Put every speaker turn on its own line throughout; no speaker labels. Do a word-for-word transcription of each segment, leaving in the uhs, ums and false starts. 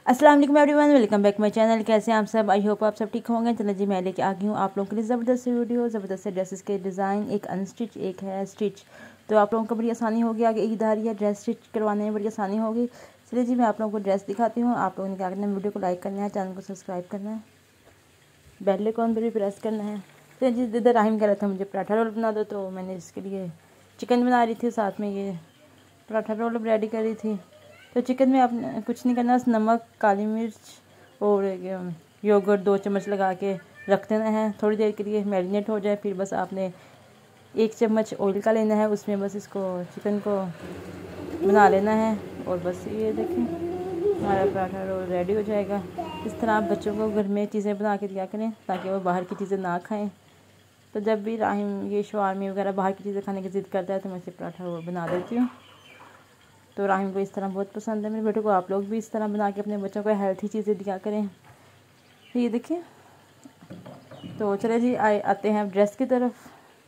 अस्सलाम वालेकुम everyone, welcome back my channel. कैसे हैं आप सब? आई होप आप सब ठीक होंगे। चलो जी, मैं लेके आ गई हूँ आप लोगों के लिए ज़बरदस्त वीडियो, ज़बरदस्त ड्रेसेस के डिज़ाइन, एक अनस्टिच एक है स्टिच। तो आप लोगों को बड़ी आसानी होगी, आगे ईद आ रही है, ड्रेस स्टिच करवाने में बड़ी आसानी होगी। चलिए जी, मैं आप लोगों को ड्रेस दिखाती हूँ। आप लोगों ने क्या करना है, वीडियो को लाइक करना है, चैनल को सब्सक्राइब करना है, बेल आइकन पर भी प्रेस करना है। चलिए जी, इधर राहिम कह रहा था मुझे पराठा रोल बना दो, तो मैंने इसके लिए चिकन बना रही थी, साथ में ये पराठा रोल रेडी कर रही थी। तो चिकन में आपने कुछ नहीं करना, बस नमक, काली मिर्च और योगर्ट दो चम्मच लगा के रख देना है थोड़ी देर के लिए, मैरिनेट हो जाए। फिर बस आपने एक चम्मच ऑयल का लेना है, उसमें बस इसको चिकन को बना लेना है। और बस ये देखें, हमारा पराठा रोल रेडी हो जाएगा। इस तरह आप बच्चों को घर में चीज़ें बना के दिया करें ताकि वो बाहर की चीज़ें ना खाएं। तो जब भी राहिम ये शवारमी वगैरह बाहर की चीज़ें खाने की ज़िद करता है तो मैं इसे पराठा रोल बना देती हूँ। तो राहिम को इस तरह बहुत पसंद है। मेरे बेटे को आप लोग भी इस तरह बना के अपने बच्चों को हेल्थी चीज़ें दिया करें। तो ये देखिए, तो चले जी आए आते हैं ड्रेस की तरफ।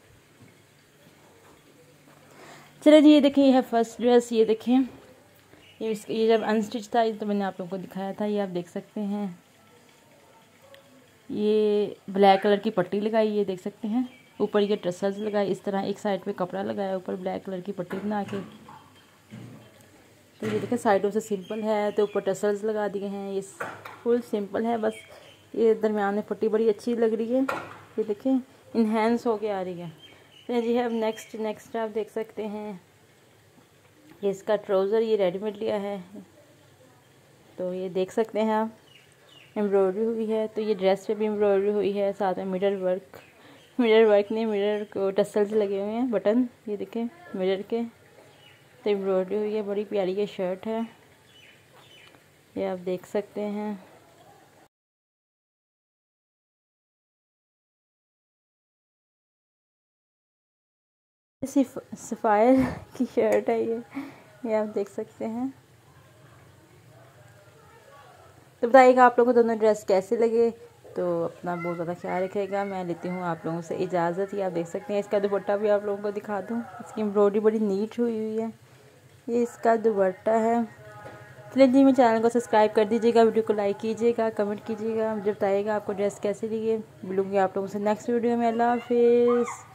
चले जी, ये देखिए, ये है फर्स्ट ड्रेस। ये देखें, ये इसके ये जब अनस्टिच था तो मैंने आप लोगों को दिखाया था, ये आप देख सकते हैं। ये ब्लैक कलर की पट्टी लगाई, ये देख सकते हैं। ऊपर ये ट्रसल्स लगाए, इस तरह एक साइड पे कपड़ा लगाया, ऊपर ब्लैक कलर की पट्टी बना के। तो ये देखिए, साइडों से सिंपल है, तो ऊपर टसल्स लगा दिए हैं। ये फुल सिंपल है, बस ये दरमियान में पट्टी बड़ी अच्छी लग रही है। ये देखें, इन्हेंस होके आ रही है। तो जी है, अब नेक्स्ट नेक्स्ट आप देख सकते हैं, ये इसका ट्राउज़र ये रेडीमेड लिया है। तो ये देख सकते हैं आप, एम्ब्रॉयडरी हुई है। तो ये ड्रेस पे भी एम्ब्रॉयडरी हुई है, साथ में मिरर वर्क मिरर वर्क नहीं मिरर को टसल्स लगे हुए हैं, बटन ये देखें मिरर के। तो एम्ब्रॉयडरी हुई है, बड़ी प्यारी ये शर्ट है, ये आप देख सकते हैं। सिफ सफ़ायर की शर्ट है ये ये आप देख सकते हैं। तो बताइएगा आप लोगों को दोनों ड्रेस कैसे लगे। तो अपना बहुत ज़्यादा ख्याल रखिएगा। मैं लेती हूँ आप लोगों से इजाज़त। ये आप देख सकते हैं, इसका दुपट्टा भी आप लोगों को दिखा दूँ। इसकी एम्ब्रॉयडरी बड़ी नीट हुई हुई है, ये इसका दुपट्टा है। चलिए जी, मेरे चैनल को सब्सक्राइब कर दीजिएगा, वीडियो को लाइक कीजिएगा, कमेंट कीजिएगा, मुझे बताइएगा आपको ड्रेस कैसी लगी। मिलूँगी आप लोगों से नेक्स्ट वीडियो में। अल्लाह हाफिज़।